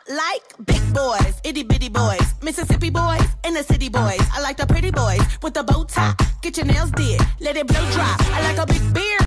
like big boys, itty bitty boys, Mississippi boys, and the city boys. I like the pretty boys with the bow tie. Get your nails did, let it blow dry. I like a big beard.